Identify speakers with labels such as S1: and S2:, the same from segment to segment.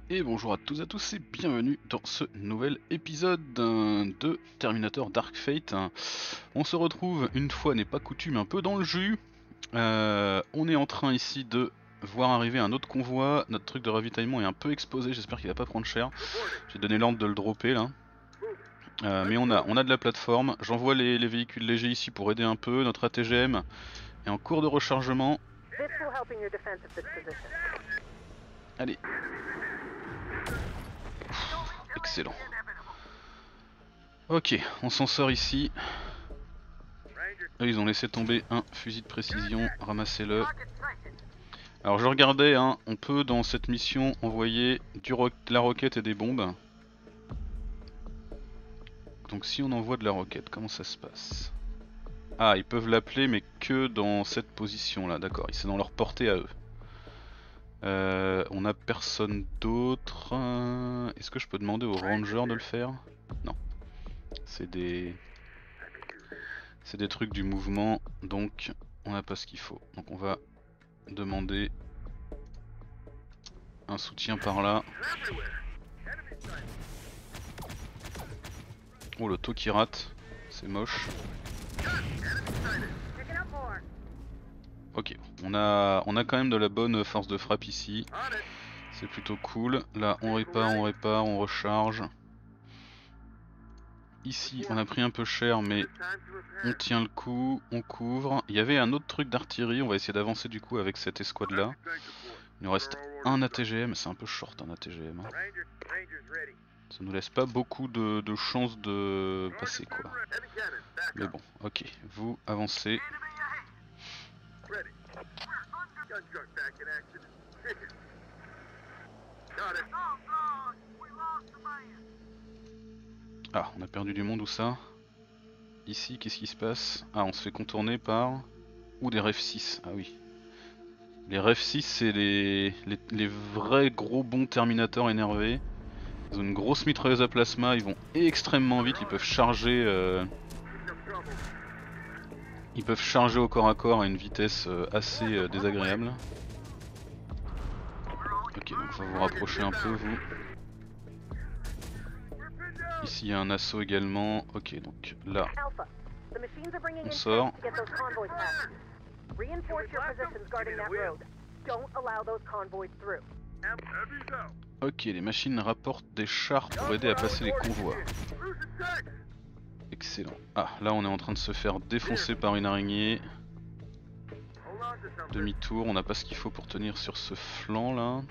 S1: Et bonjour à toutes et à tous et bienvenue dans ce nouvel épisode de Terminator Dark Fate. On se retrouve, une fois n'est pas coutume, un peu dans le jus. On est en train ici de voir arriver un autre convoi. Notre truc de ravitaillement est un peu exposé, j'espère qu'il va pas prendre cher. J'ai donné l'ordre de le dropper là. Mais on a de la plateforme. J'envoie les véhicules légers ici pour aider un peu. Notre ATGM est en cours de rechargement. Allez. Excellent. Ok, on s'en sort ici. Eux, ils ont laissé tomber un fusil de précision, ramassez-le. Alors je regardais, hein, on peut dans cette mission envoyer de la roquette et des bombes. Donc si on envoie de la roquette, comment ça se passe? Ah, ils peuvent l'appeler mais que dans cette position là, d'accord, c'est dans leur portée à eux. On a personne d'autre. Est-ce que je peux demander aux rangers de le faire? Non. C'est des trucs du mouvement, donc on n'a pas ce qu'il faut. Donc on va demander un soutien par là. Oh, l'auto qui rate, c'est moche. Ok, on a quand même de la bonne force de frappe ici. C'est plutôt cool. Là on répare, on recharge. Ici on a pris un peu cher mais on tient le coup, on couvre. Il y avait un autre truc d'artillerie, on va essayer d'avancer du coup avec cette escouade là. Il nous reste un ATGM, c'est un peu short un ATGM. Hein. Ça nous laisse pas beaucoup de chances de passer quoi. Mais bon, ok, vous avancez. Ah, on a perdu du monde, où ça? Ici, qu'est-ce qui se passe? Ah, on se fait contourner par... Ou des Ref 6, ah oui. Les Ref 6 c'est les vrais gros bons Terminators énervés. Ils ont une grosse mitrailleuse à plasma, ils vont extrêmement vite, ils peuvent charger au corps à corps à une vitesse assez désagréable. Ok, donc on va vous rapprocher un peu vous. Ici il y a un assaut également, ok donc là on sort. Ok, les machines rapportent des chars pour aider à passer les convois. Excellent. Ah, là on est en train de se faire défoncer par une araignée. Demi-tour, on n'a pas ce qu'il faut pour tenir sur ce flanc là.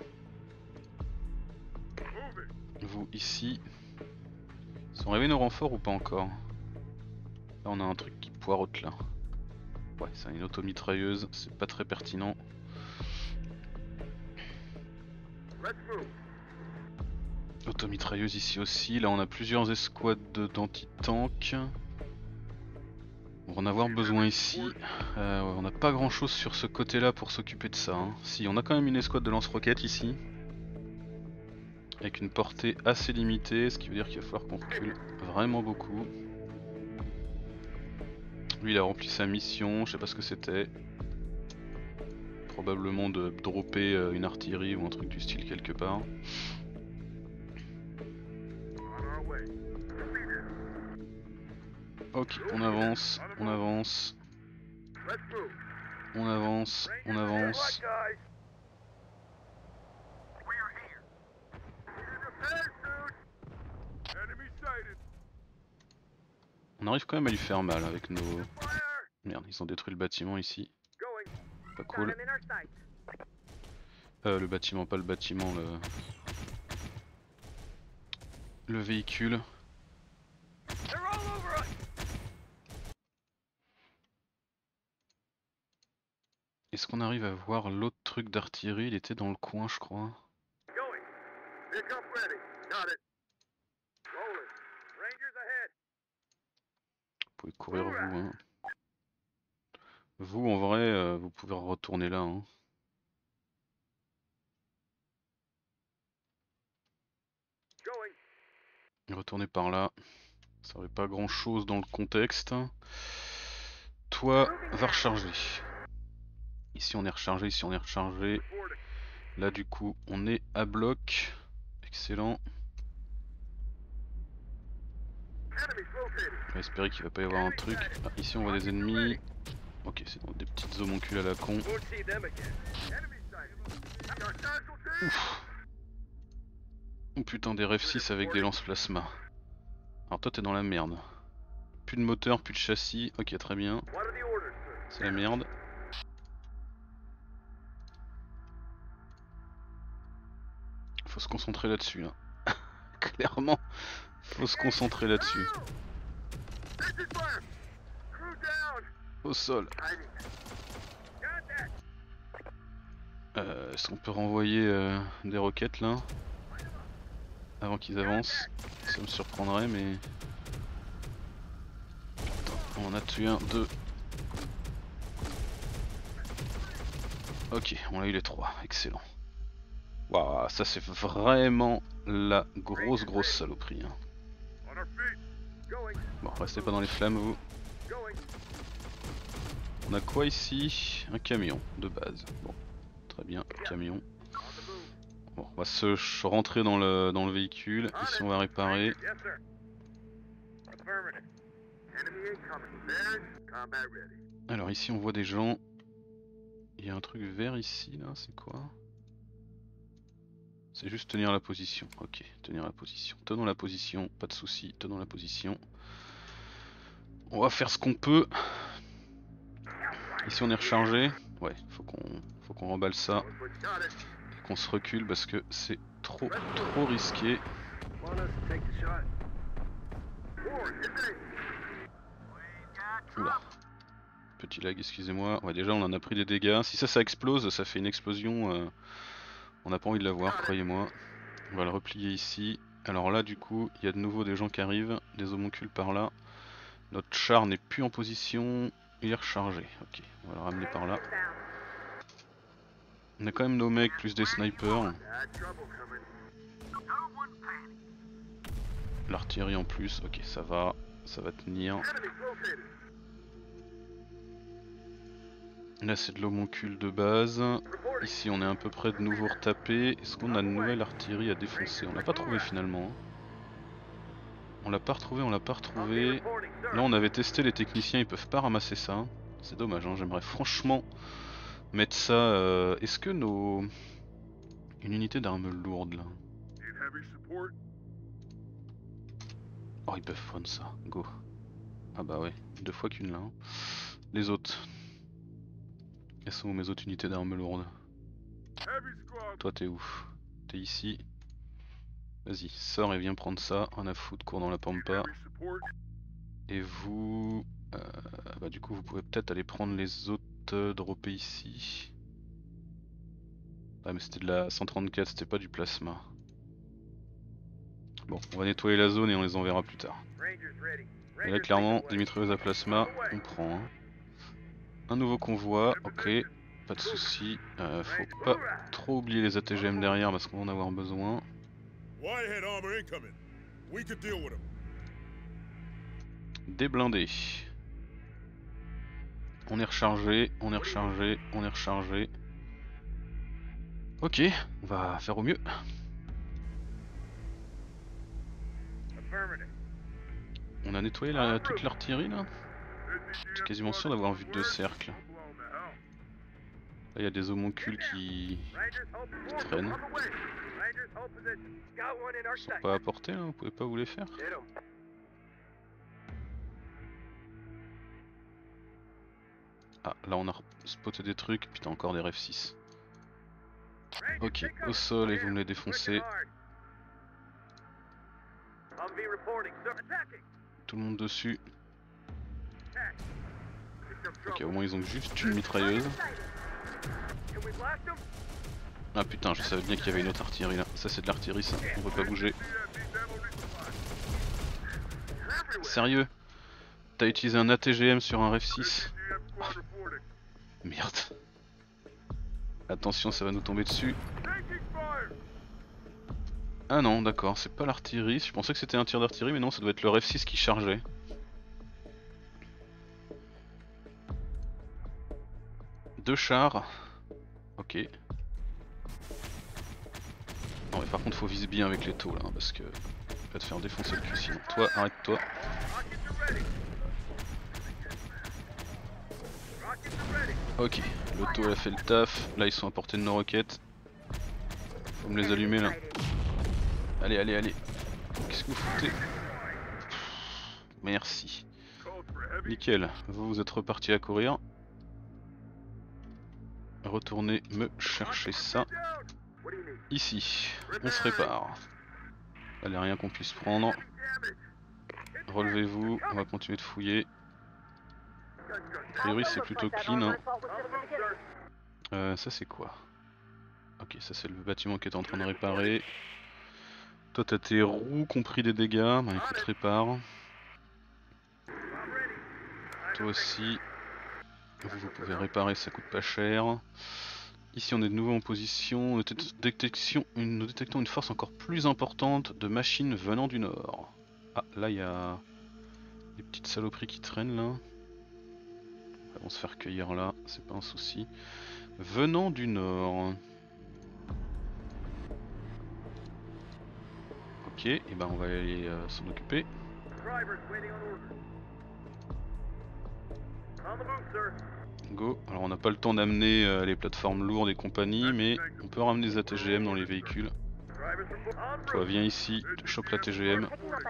S1: Vous ici. Sont arrivés nos renforts ou pas encore? Là on a un truc qui poireaute là. Ouais, c'est une automitrailleuse, c'est pas très pertinent. Automitrailleuse ici aussi, là on a plusieurs escouades d'anti-tank. On va en avoir besoin ici. On n'a pas grand chose sur ce côté là pour s'occuper de ça. Hein. Si, on a quand même une escouade de lance-roquettes ici. Avec une portée assez limitée, ce qui veut dire qu'il va falloir qu'on recule vraiment beaucoup. Lui il a rempli sa mission, je sais pas ce que c'était. Probablement de dropper une artillerie ou un truc du style quelque part. Ok, on avance, on avance. On avance, on avance. On arrive quand même à lui faire mal avec nos... Merde, ils ont détruit le bâtiment ici. Pas cool. Le bâtiment, pas le bâtiment, le véhicule. Est-ce qu'on arrive à voir l'autre truc d'artillerie? Il était dans le coin je crois. Vous pouvez courir vous. Hein. Vous en vrai, vous pouvez retourner là. Hein. Retournez par là. Ça aurait pas grand chose dans le contexte. Toi, va recharger. Ici on est rechargé, ici on est rechargé. Là du coup on est à bloc. excellent. On va espérer qu'il va pas y avoir un truc. Ah, ici on voit des ennemis. Ok, c'est dans des petites homoncules à la con. Ouf. Oh putain, des ref 6 avec des lance-plasma. Alors toi t'es dans la merde. Plus de moteur, plus de châssis. Ok, très bien. C'est la merde. Faut se concentrer là-dessus là. Clairement, faut se concentrer là-dessus. Au sol. Est-ce qu'on peut renvoyer des roquettes là avant qu'ils avancent? Ça me surprendrait mais... Attends, on en a tué un, deux. Ok, on a eu les trois, excellent. Waouh, ça c'est vraiment la grosse saloperie. Hein. Bon, restez pas dans les flammes vous. On a quoi ici? Un camion de base. Bon, très bien, camion. Bon, on va se rentrer dans le véhicule. Ici on va réparer. Alors ici on voit des gens. Il y a un truc vert ici là, c'est quoi? C'est juste tenir la position. Ok, tenir la position. Tenons la position, pas de soucis, tenons la position. On va faire ce qu'on peut. Ici on est rechargé. Ouais, faut qu'on remballe ça. Et qu'on se recule parce que c'est trop risqué. Oula. Petit lag, excusez-moi. Ouais, déjà on en a pris des dégâts. Si ça explose, ça fait une explosion. On n'a pas envie de la voir, croyez-moi. On va le replier ici. Alors là du coup, il y a de nouveau des gens qui arrivent. Des homoncules par là. Notre char n'est plus en position. Il est rechargé. Ok, on va le ramener par là. On a quand même nos mecs plus des snipers. L'artillerie en plus. Ok, ça va tenir. Là c'est de l'homoncule de base. Ici on est à peu près de nouveau retapé. Est-ce qu'on a de nouvelle artillerie à défoncer? On l'a pas trouvé finalement. On l'a pas retrouvé, Là on avait testé, les techniciens ils peuvent pas ramasser ça. C'est dommage, hein. J'aimerais franchement mettre ça. Est-ce que nos... Une unité d'armes lourde là. Oh ils peuvent prendre ça, go. Ah bah ouais, 2 fois qu'une là. Hein. Les autres. Elles sont où mes autres unités d'armes lourdes? Toi t'es où? T'es ici. Vas-y, sors et viens prendre ça. On a foutre, cours dans la pampa. Et vous... bah du coup vous pouvez peut-être aller prendre les autres droppés ici. Ah mais c'était de la 134, c'était pas du plasma. Bon, on va nettoyer la zone et on les enverra plus tard. Et là clairement, des mitrailleuses à plasma, on prend. Hein. Un nouveau convoi, ok, pas de soucis. Faut pas trop oublier les ATGM derrière parce qu'on va en avoir besoin. Des blindés. On est rechargé, on est rechargé, on est rechargé. Ok, on va faire au mieux. On a nettoyé toute l'artillerie là. J'étais quasiment sûr d'avoir vu 2 cercles. Là il y a des homoncules qui traînent. Ils sont pas à portée là, vous pouvez pas vous les faire? Ah là on a spoté des trucs, putain encore des ref 6. Ok, au sol et vous me les défoncez. Tout le monde dessus. Ok, au moins ils ont juste une mitrailleuse. Ah putain, je savais bien qu'il y avait une autre artillerie là. Ça c'est de l'artillerie ça, on peut pas bouger. Sérieux? T'as utilisé un ATGM sur un ref 6? Merde. Attention, ça va nous tomber dessus. Ah non, d'accord, c'est pas l'artillerie. Je pensais que c'était un tir d'artillerie, mais non, ça doit être le ref 6 qui chargeait. Deux chars. Ok. Non mais par contre faut viser bien avec les taux là, hein, parce que tu vas te faire défoncer le cul sinon. Toi, arrête-toi. Ok, l'auto elle a fait le taf, là ils sont à portée de nos roquettes. Faut me les allumer là. Allez, allez, allez. Qu'est-ce que vous foutez? Merci. Nickel, vous êtes reparti à courir. Retournez me chercher ça. Ici, on se répare. Allez, rien qu'on puisse prendre. Relevez-vous, on va continuer de fouiller. A priori c'est plutôt clean hein. Ça c'est quoi? Ok, ça c'est le bâtiment qui est en train de réparer. Toi t'as tes roues qui ont pris des dégâts, bah écoute répare. Toi aussi. Vous pouvez réparer, ça coûte pas cher. Ici on est de nouveau en position. Nous détectons une force encore plus importante de machines venant du nord. Ah là il y a des petites saloperies qui traînent là. Elles vont se faire cueillir là, c'est pas un souci. Venant du nord. Ok, et ben on va aller s'en occuper. Go. Alors on n'a pas le temps d'amener les plateformes lourdes et compagnie, mais on peut ramener des ATGM dans les véhicules. Toi viens ici, te chope la TGM.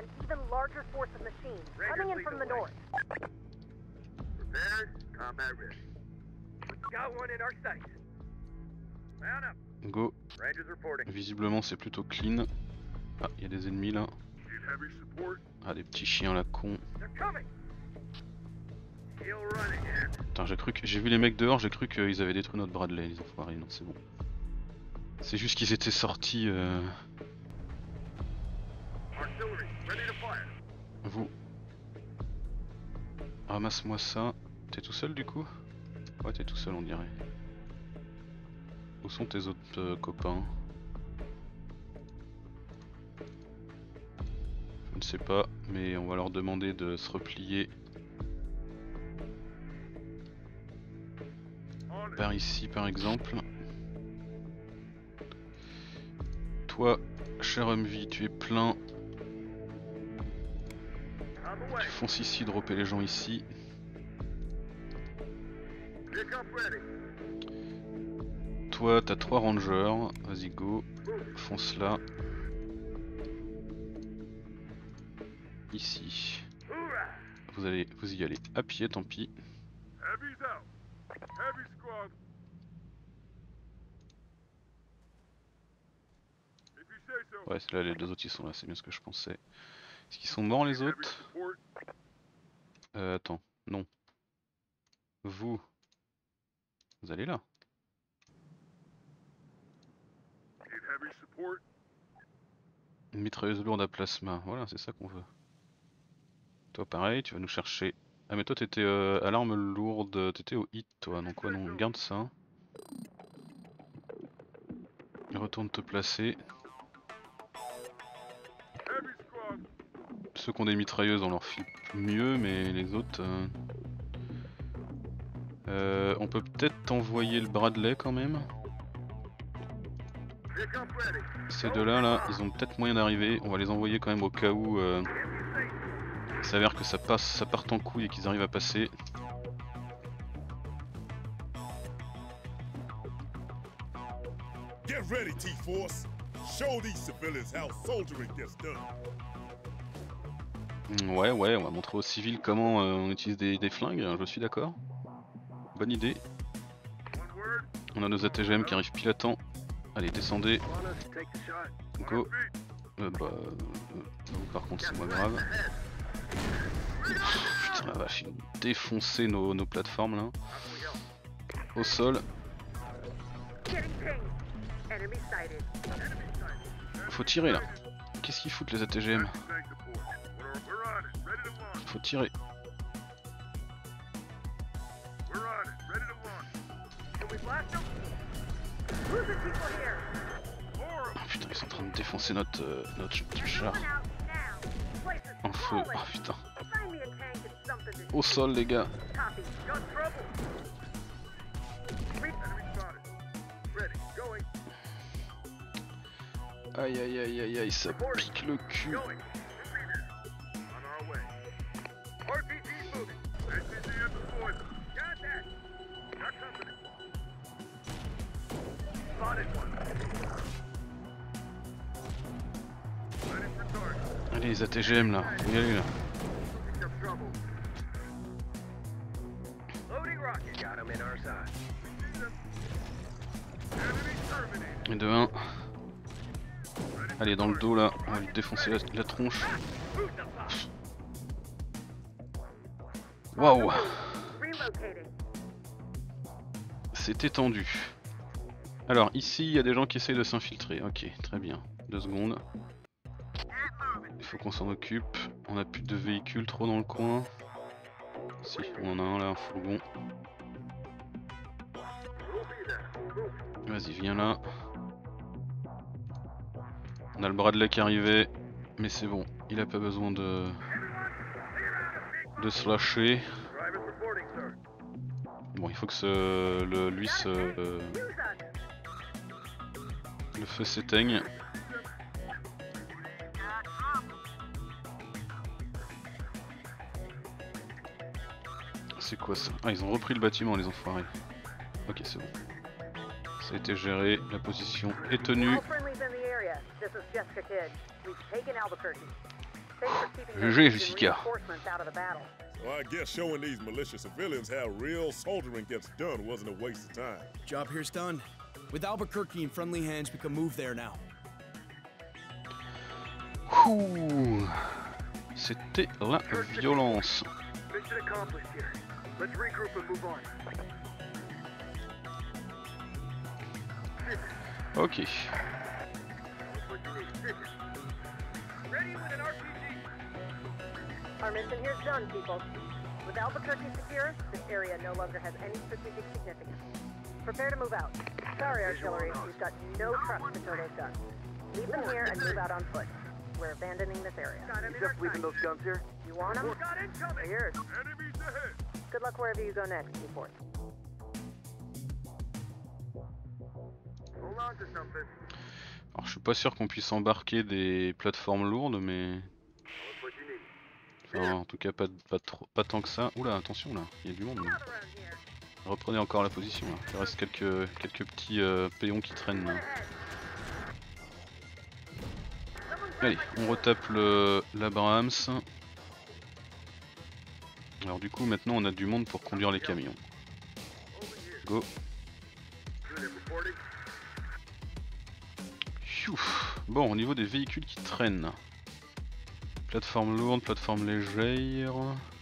S1: Go. Visiblement c'est plutôt clean. Ah, il y a des ennemis là. Ah, des petits chiens là con. Putain, j'ai vu les mecs dehors, j'ai cru qu'ils avaient détruit notre Bradley, les enfoirés. Non, c'est bon. C'est juste qu'ils étaient sortis. Vous. Ramasse-moi ça. T'es tout seul du coup? Ouais, t'es tout seul, on dirait. Où sont tes autres copains? Je ne sais pas, mais on va leur demander de se replier. Par ici par exemple. Toi, cher Humvee, tu es plein. Tu fonces ici, dropper les gens ici. Toi, t'as 3 rangers. Vas-y, go. Fonce là. Ici. Vous y allez à pied, tant pis. Ouais, là les deux autres ils sont là, c'est bien ce que je pensais. Est-ce qu'ils sont morts les autres? Attends, non. Vous allez là. Une mitrailleuse lourde à plasma, voilà, c'est ça qu'on veut. Toi pareil, tu vas nous chercher. Ah mais toi t'étais à l'arme lourde, t'étais au hit toi, donc ouais non, garde ça. Retourne te placer. Ceux qui ont des mitrailleuses on leur file mieux, mais les autres... on peut peut-être envoyer le Bradley quand même. Ces deux-là, là, ils ont peut-être moyen d'arriver. On va les envoyer quand même au cas où il s'avère que ça parte en couille et qu'ils arrivent à passer.
S2: Get ready, T-Force. Show these civilians how soldiering gets done.
S1: Ouais, on va montrer aux civils comment on utilise des flingues, je suis d'accord. Bonne idée. On a nos ATGM qui arrivent pile à temps. Allez, descendez. Go. Par contre, c'est moins grave. Putain la vache, ils ont défoncé nos plateformes là. Au sol. Faut tirer là. Qu'est-ce qu'ils foutent les ATGM? Faut tirer. Oh putain, ils sont en train de défoncer notre char. En feu, oh putain. Au sol les gars. Aïe aïe aïe aïe aïe, ça pique le cul. Allez les ATGM là, faut y aller là. Et de 1. Allez dans le dos là, on va lui défoncer la tronche. Waouh. C'était tendu. Alors ici il y a des gens qui essayent de s'infiltrer. Ok, très bien. 2 secondes. Il faut qu'on s'en occupe. On a plus de véhicules trop dans le coin. Si, on en a un là, un fourgon. Vas-y, viens là. On a le Bradley qui arrivait, mais c'est bon, il a pas besoin de se lâcher. Bon, il faut que le feu s'éteigne. C'est quoi ça? Ah, ils ont repris le bâtiment, les enfoirés. Ok, c'est bon. Ça a été géré, la position est tenue. GG, Jessica.
S2: Well, I guess showing these malicious civilians how real soldiering gets done wasn't a waste of time.
S3: Job here's done. With Albuquerque in friendly hands, we can move there now.
S1: Ouh, c'était la violence.
S4: Mission accomplished here. Let's regroup and move on.
S1: Ok.
S4: Ready with an RPG. Our mission here's done, people. With Albuquerque secure, this area no longer has any strategic significance. Prepare to move out. Sorry, artillery, we've got no trucks to tow those guns. Leave them here and move out on foot. We're abandoning this area. You just leaving those guns here? You want them? They're yours.
S2: Enemies ahead.
S4: Good luck wherever you go next, Seaport. Hold on to something.
S1: Alors je suis pas sûr qu'on puisse embarquer des plateformes lourdes, mais... Enfin, en tout cas pas tant que ça. Oula, attention là, il y a du monde là. Reprenez encore la position là. Il reste quelques petits péons qui traînent là. Allez, on retape l'Abrams. Alors du coup maintenant on a du monde pour conduire les camions. Go. Pfiouf. Bon, au niveau des véhicules qui traînent. Plateforme lourde, plateforme légère.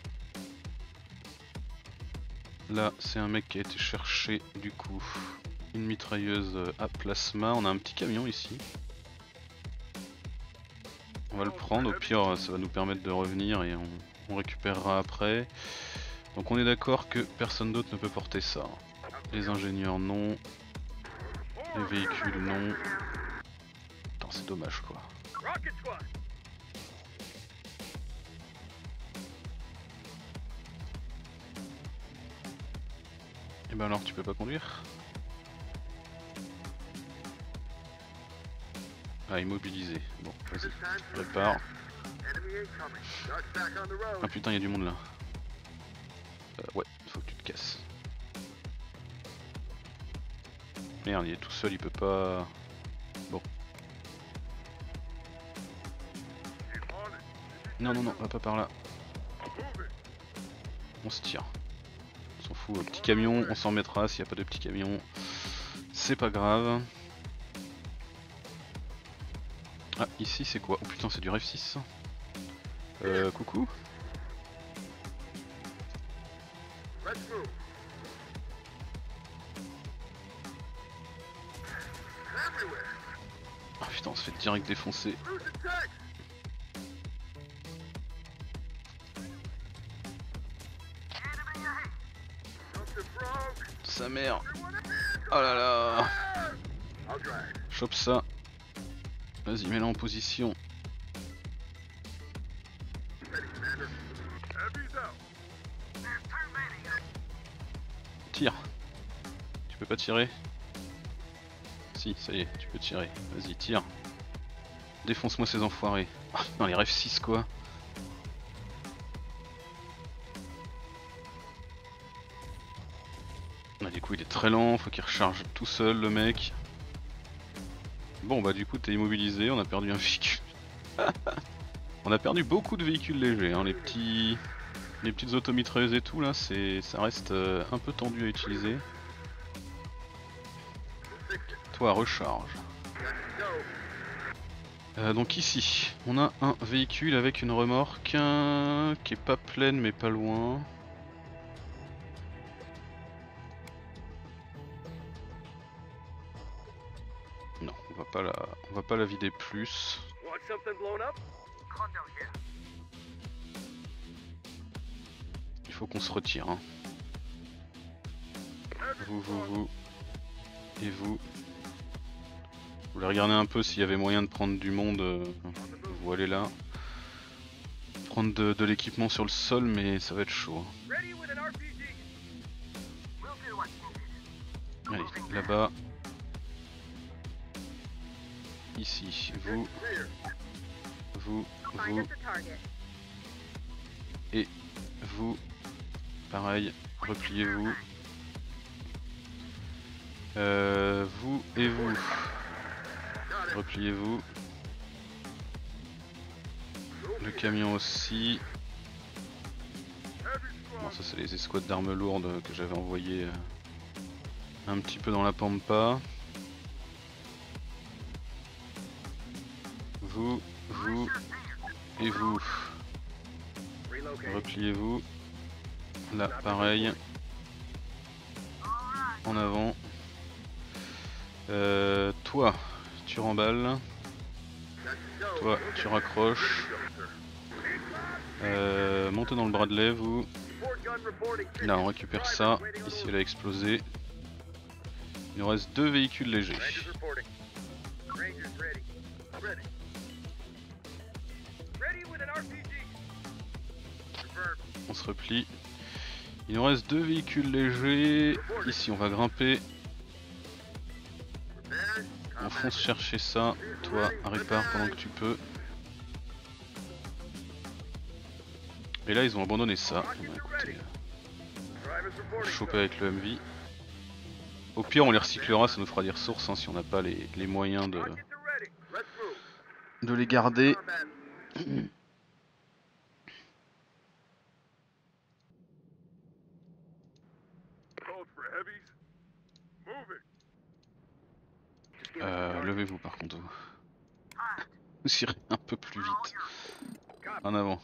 S1: Là c'est un mec qui a été chercher du coup une mitrailleuse à plasma. On a un petit camion ici. On va le prendre, au pire ça va nous permettre de revenir et on récupérera après. Donc on est d'accord que personne d'autre ne peut porter ça. Les ingénieurs non. Les véhicules non. Putain c'est dommage quoi. Et ben alors tu peux pas conduire? Ah immobilisé. Bon vas-y, prépare. Ah putain y'a du monde là. Ouais, faut que tu te casses. Merde, il est tout seul, il peut pas... Bon. Non, non, non, va pas par là. On se tire. On s'en fout, petit camion, on s'en mettra s'il n'y a pas de petit camion. C'est pas grave. Ah, ici c'est quoi? Oh putain, c'est du Ref 6. Coucou. Ah putain, on se fait direct défoncer. Sa mère. Oh là là. Chope ça. Vas-y, mets-la en position. Tire. Tu peux pas tirer? Si, ça y est, tu peux tirer. Vas-y, tire. défonce-moi ces enfoirés. Ah, dans les rêves 6 quoi. Ah, du coup il est très lent, faut qu'il recharge tout seul le mec. Bon bah du coup t'es immobilisé, on a perdu un véhicule. On a perdu beaucoup de véhicules légers, hein. Les petites automitrailleuses et tout là, ça reste un peu tendu à utiliser. Toi recharge. Donc ici, on a un véhicule avec une remorque qui est pas pleine mais pas loin. Non, on va pas la vider plus. Il faut qu'on se retire. Hein. Vous et vous. Je voulais regarder un peu s'il y avait moyen de prendre du monde. Vous allez là. Prendre de l'équipement sur le sol, mais ça va être chaud. Allez, là-bas. Ici, vous. Et vous. Pareil, repliez-vous. Vous et vous. Repliez-vous. Le camion aussi. Bon, ça c'est les escouades d'armes lourdes que j'avais envoyées un petit peu dans la pampa. Vous et vous. Repliez-vous. Là, pareil. En avant. Toi, tu remballes. Toi, tu raccroches. Montez dans le Bradley, vous. Là, on récupère ça. Ici, elle a explosé. Il nous reste 2 véhicules légers. On se replie. Il nous reste 2 véhicules légers. Ici, on va grimper. On fonce chercher ça. Toi, répare pendant que tu peux. Et là, ils ont abandonné ça. Bon, écoutez, on va choper avec le MV. Au pire, on les recyclera, ça nous fera des ressources hein, si on n'a pas les moyens de les garder. Levez-vous par contre. Vous irez un peu plus vite. En avant.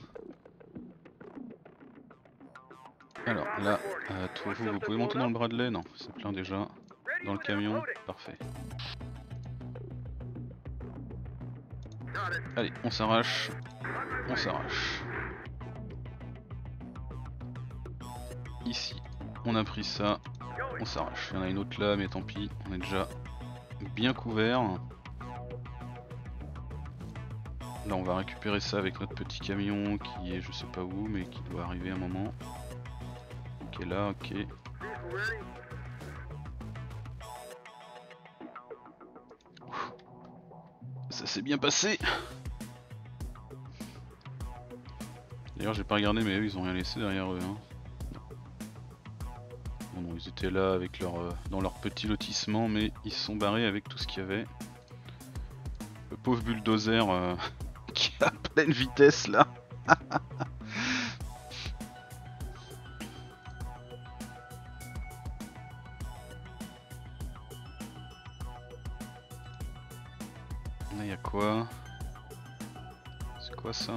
S1: Alors là, vous pouvez monter dans le Bradley? Non, c'est plein déjà. Dans le camion, parfait. Allez, on s'arrache. On s'arrache. Ici, on a pris ça. On s'arrache. Il y en a une autre là, mais tant pis, on est déjà bien couvert. Là on va récupérer ça avec notre petit camion qui est je sais pas où mais qui doit arriver à un moment. Ok là, ok. Ça s'est bien passé. D'ailleurs j'ai pas regardé mais eux ils ont rien laissé derrière eux hein. Non, ils étaient là avec dans leur petit lotissement mais ils se sont barrés avec tout ce qu'il y avait. Le pauvre bulldozer qui est à pleine vitesse là. Là y'a quoi? C'est quoi ça?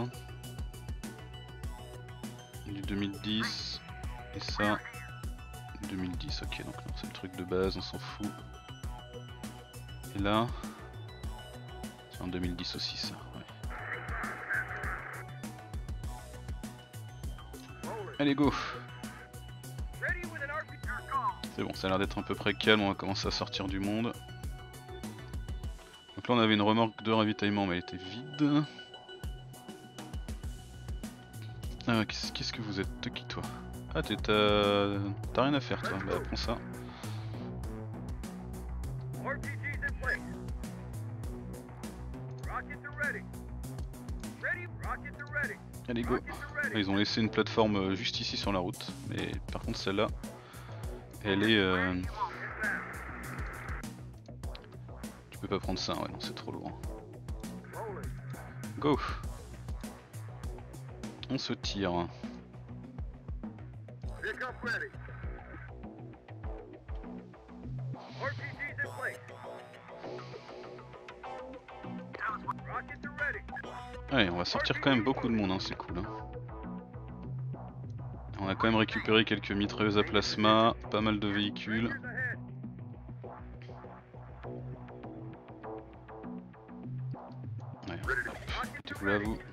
S1: Du 2010 et ça 2010, ok donc c'est le truc de base, on s'en fout. Et là c'est en 2010 aussi ça, ouais. Allez go. C'est bon, ça a l'air d'être à peu près calme, on va commencer à sortir du monde. Donc là on avait une remorque de ravitaillement mais elle était vide. Qu'est-ce que vous êtes? T'es qui toi? Ah t'as rien à faire toi, bah prends ça. Allez go. Ils ont laissé une plateforme juste ici sur la route, mais par contre celle-là, elle est... Tu peux pas prendre ça, ouais non c'est trop lourd. Go. On se tire. Allez, on va sortir quand même beaucoup de monde, hein, c'est cool. Hein. On a quand même récupéré quelques mitrailleuses à plasma, pas mal de véhicules. Ouais, hop, mettez-vous là vous.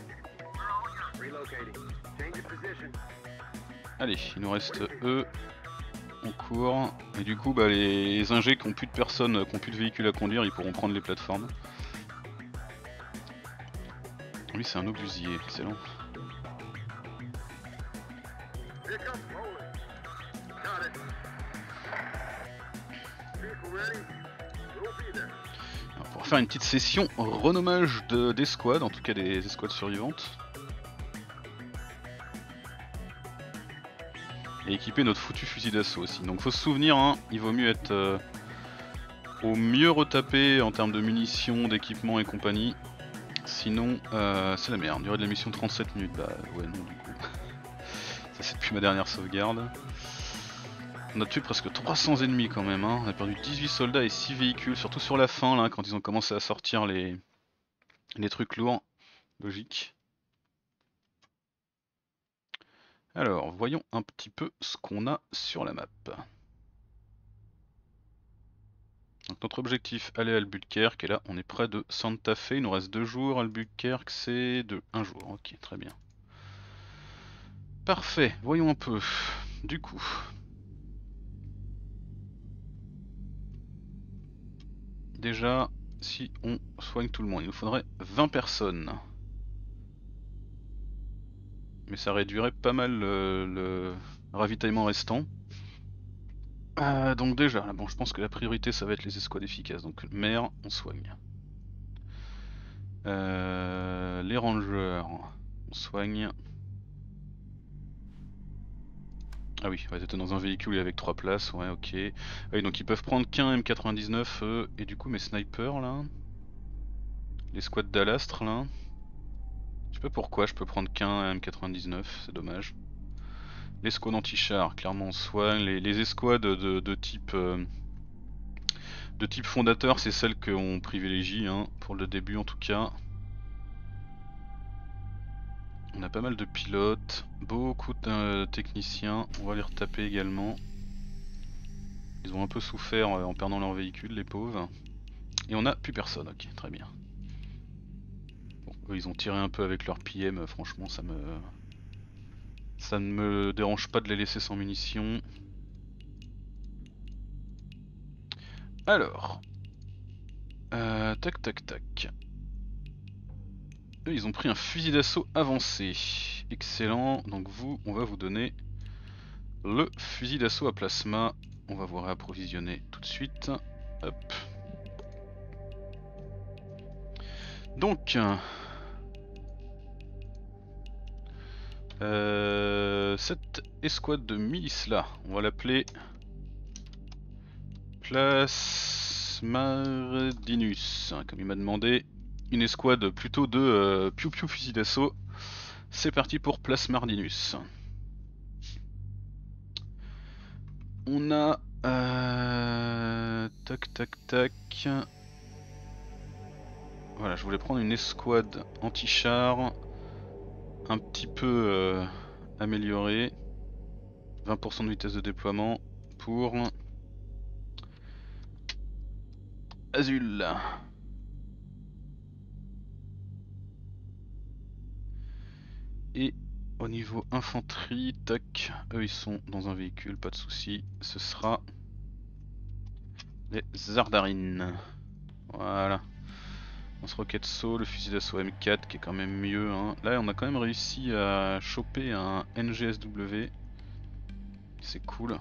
S1: Allez, il nous reste eux. On court. Et du coup, bah, les ingés qui ont plus de personnes, qui ont plus de véhicules à conduire, ils pourront prendre les plateformes. Lui, c'est un obusier, excellent. Alors, pour faire une petite session renommage d'escouades, en tout cas des escouades survivantes. Et équiper notre foutu fusil d'assaut aussi. Donc faut se souvenir, hein, il vaut mieux être au mieux retapé en termes de munitions, d'équipement et compagnie. Sinon c'est la merde. Durée de la mission 37 minutes. Bah ouais non du coup. Ça c'est depuis ma dernière sauvegarde. On a tué presque 300 ennemis quand même. Hein. On a perdu 18 soldats et 6 véhicules. Surtout sur la fin là quand ils ont commencé à sortir les trucs lourds. Logique. Alors, voyons un petit peu ce qu'on a sur la map. Donc notre objectif, aller à Albuquerque, et là on est près de Santa Fe, il nous reste 2 jours, Albuquerque c'est 1 jour, ok très bien. Parfait, voyons un peu, du coup. Déjà, si on soigne tout le monde, il nous faudrait 20 personnes. Mais ça réduirait pas mal le ravitaillement restant. Donc déjà, là, bon, je pense que la priorité ça va être les escouades efficaces. Donc mer, on soigne. Les rangers, on soigne. Ah oui, ils étaient dans un véhicule avec 3 places, ouais ok. Oui, donc ils peuvent prendre qu'un M99 et du coup mes snipers là. Les squads d'Alastre là. Je sais pas pourquoi je peux prendre qu'un M99, c'est dommage. Les squads anti-char, clairement on soigne. Les escouades de type fondateur, c'est celles qu'on privilégie, hein, pour le début en tout cas. On a pas mal de pilotes, beaucoup de techniciens, on va les retaper également. Ils ont un peu souffert en perdant leur véhicule, les pauvres. Et on a plus personne, ok, très bien. Bon, eux ils ont tiré un peu avec leur PM, franchement ça ne me dérange pas de les laisser sans munitions. Alors, tac tac tac. Eux ils ont pris un fusil d'assaut avancé. Excellent, donc vous, on va vous donner le fusil d'assaut à plasma. On va vous réapprovisionner tout de suite. Hop. Donc, cette escouade de milice là, on va l'appeler Plasmardinus, comme il m'a demandé. Une escouade plutôt de piou piou fusil d'assaut. C'est parti pour Plasmardinus. On a tac tac tac. Voilà, je voulais prendre une escouade anti-char un petit peu améliorée. 20% de vitesse de déploiement pour Azul. Et au niveau infanterie, tac, eux ils sont dans un véhicule, pas de souci. Ce sera les Zardarines. Voilà. Lance-roquette saut, le fusil d'assaut M4 qui est quand même mieux. Hein. Là on a quand même réussi à choper un NGSW. C'est cool.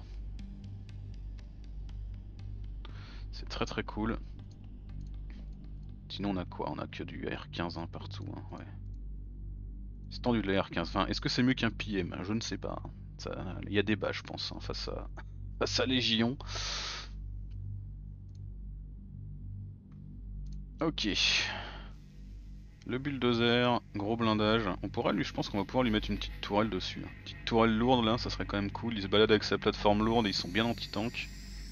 S1: C'est très très cool. Sinon on a quoi? On a que du AR-15 hein, partout. Hein. Ouais. C'est tendu de la R15. Enfin, est-ce que c'est mieux qu'un PM? Je ne sais pas. Il y a débat, je pense, hein, face à Légion. Ok. Le bulldozer, gros blindage. On pourra lui, je pense qu'on va pouvoir lui mettre une petite tourelle dessus. Une petite tourelle lourde là, ça serait quand même cool. Il se balade avec sa plateforme lourde et ils sont bien anti-tank.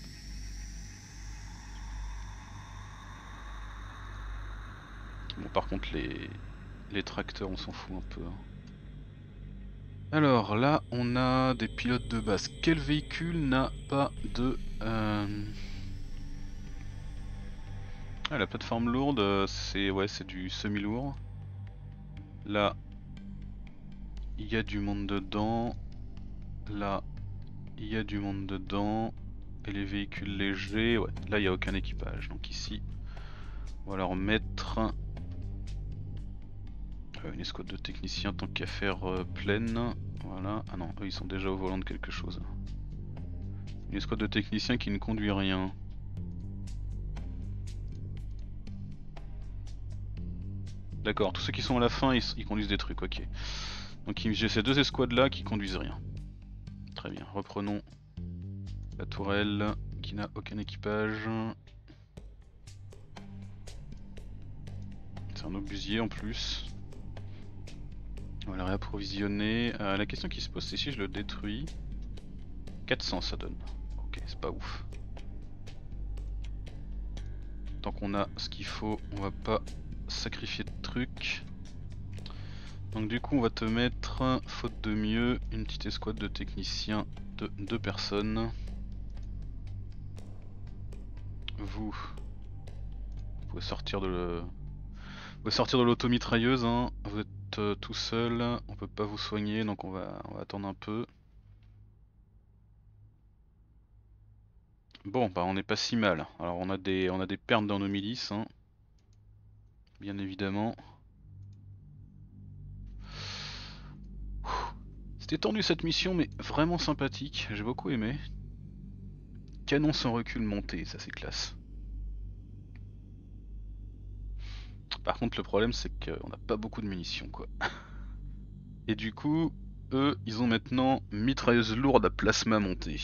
S1: Bon, par contre, les tracteurs, on s'en fout un peu. Hein. Alors là, on a des pilotes de base. Quel véhicule n'a pas de... Ah, la plateforme lourde, c'est du semi-lourd. Là, il y a du monde dedans. Là, il y a du monde dedans. Et les véhicules légers, ouais, là il n'y a aucun équipage. Donc ici, on va leur mettre une escouade de techniciens tant qu'à faire pleine. Voilà. Ah non, eux ils sont déjà au volant de quelque chose. Une escouade de techniciens qui ne conduit rien. D'accord, tous ceux qui sont à la fin ils conduisent des trucs, ok. Donc j'ai ces deux escouades là qui conduisent rien. Très bien, reprenons la tourelle qui n'a aucun équipage. C'est un obusier en plus. On va le réapprovisionner. La question qui se pose c'est si je le détruis. 400 ça donne. Ok, c'est pas ouf. Tant qu'on a ce qu'il faut, on va pas sacrifier de trucs. Donc du coup on va te mettre, faute de mieux, une petite escouade de techniciens de 2 personnes. Vous pouvez sortir de l'automitrailleuse, hein. Vous êtes tout seul, on peut pas vous soigner donc on va attendre un peu. Bon bah on n'est pas si mal. Alors on a des pertes dans nos milices, hein. Bien évidemment. C'était tendu cette mission mais vraiment sympathique, j'ai beaucoup aimé. Canon sans recul monté, ça c'est classe. Par contre le problème c'est qu'on n'a pas beaucoup de munitions quoi. Et du coup, eux, ils ont maintenant mitrailleuse lourde à plasma montée.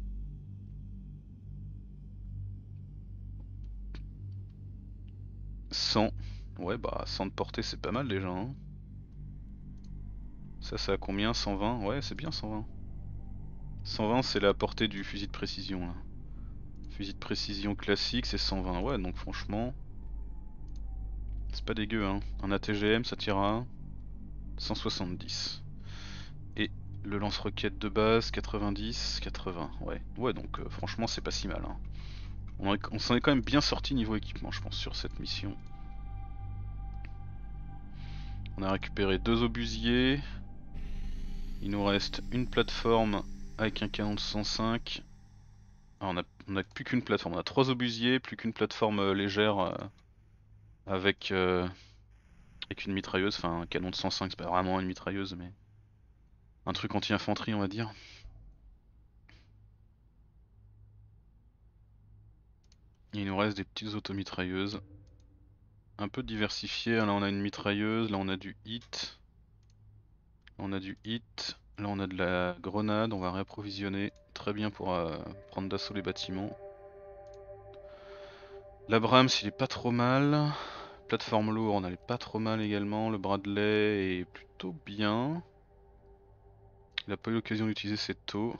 S1: « 100. Ouais bah 100 de portée c'est pas mal déjà. Hein. Ça a combien? 120? Ouais c'est bien 120. 120 c'est la portée du fusil de précision là. Fusil de précision classique c'est 120. Ouais donc franchement... C'est pas dégueu hein. Un ATGM ça tire à 170. Et le lance-roquette de base 90, 80. Ouais donc franchement c'est pas si mal. Hein. On s'en est quand même bien sorti niveau équipement je pense sur cette mission. On a récupéré 2 obusiers. Il nous reste une plateforme avec un canon de 105. Ah, on a plus qu'une plateforme, on a 3 obusiers, plus qu'une plateforme légère avec une mitrailleuse, enfin un canon de 105, c'est pas vraiment une mitrailleuse mais un truc anti-infanterie on va dire. Il nous reste des petites automitrailleuses. Un peu diversifiées, là on a une mitrailleuse, là on a du hit. Là on a du hit, là on a de la grenade, on va réapprovisionner. Très bien pour prendre d'assaut les bâtiments. L'Abrams il est pas trop mal. Plateforme lourde, elle est pas trop mal également. Le Bradley est plutôt bien. Il a pas eu l'occasion d'utiliser ses taux.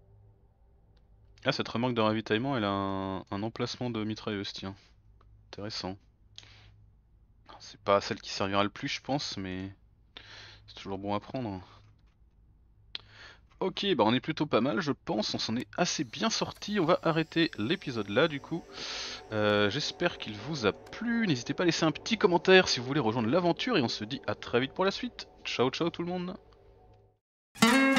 S1: Ah cette remorque de ravitaillement elle a un emplacement de mitrailleuse tiens. Intéressant. C'est pas celle qui servira le plus je pense mais c'est toujours bon à prendre. Ok, bah on est plutôt pas mal je pense, on s'en est assez bien sorti, on va arrêter l'épisode là du coup. J'espère qu'il vous a plu, n'hésitez pas à laisser un petit commentaire si vous voulez rejoindre l'aventure et on se dit à très vite pour la suite. Ciao ciao tout le monde.